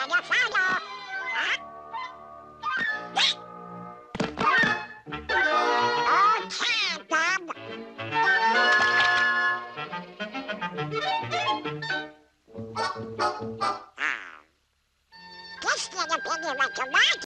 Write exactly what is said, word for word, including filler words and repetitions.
gonna follow. Huh? Okay, Bob. Ah. This little piggy went to watch.